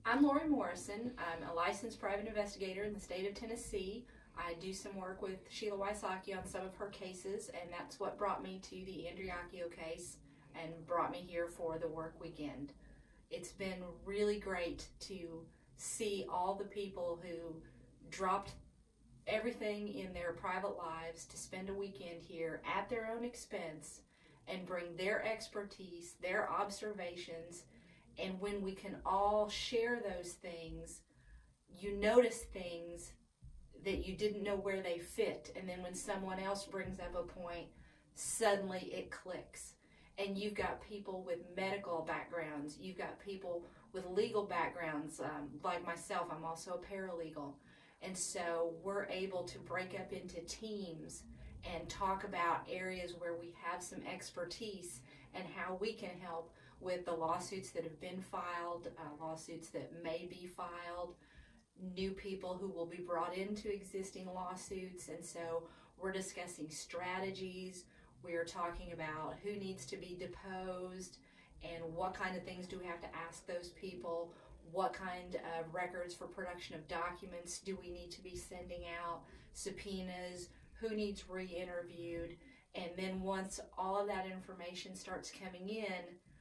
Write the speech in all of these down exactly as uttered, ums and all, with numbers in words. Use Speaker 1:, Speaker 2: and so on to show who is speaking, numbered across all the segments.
Speaker 1: I'm Lori Morrison. I'm a licensed private investigator in the state of Tennessee. I do some work with Sheila Wysocki on some of her cases, and that's what brought me to the Andreacchio case and brought me here for the work weekend. It's been really great to see all the people who dropped everything in their private lives to spend a weekend here at their own expense and bring their expertise, their observations. And when we can all share those things, you notice things that you didn't know where they fit. And then when someone else brings up a point, suddenly it clicks. And you've got people with medical backgrounds. You've got people with legal backgrounds. Um, like myself, I'm also a paralegal. And so we're able to break up into teams and talk about areas where we have some expertise and how we can help with the lawsuits that have been filed, uh, lawsuits that may be filed, new people who will be brought into existing lawsuits. And so we're discussing strategies. We're talking about who needs to be deposed and what kind of things do we have to ask those people, what kind of records for production of documents do we need to be sending out, subpoenas, who needs re-interviewed. And then once all of that information starts coming in,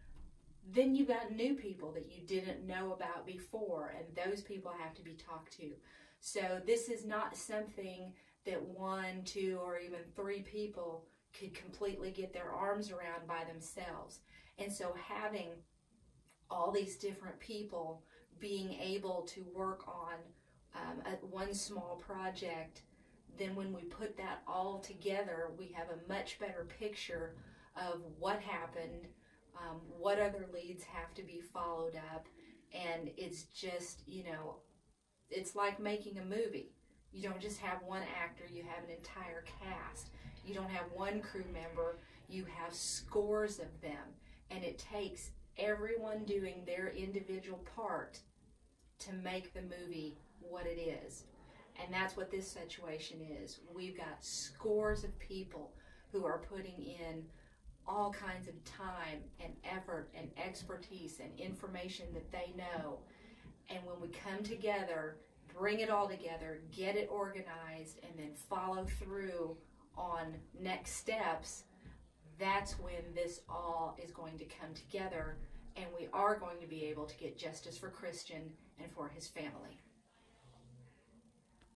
Speaker 1: then you got new people that you didn't know about before, and those people have to be talked to. So this is not something that one, two, or even three people could completely get their arms around by themselves. And so having all these different people being able to work on um, a, one small project, then when we put that all together, we have a much better picture of what happened, um, what other leads have to be followed up, and it's just, you know, it's like making a movie. You don't just have one actor, you have an entire cast. You don't have one crew member, you have scores of them, and it takes everyone doing their individual part to make the movie what it is. And that's what this situation is. We've got scores of people who are putting in all kinds of time and effort and expertise and information that they know. And when we come together, bring it all together, get it organized, and then follow through on next steps, that's when this all is going to come together, and we are going to be able to get justice for Christian and for his family.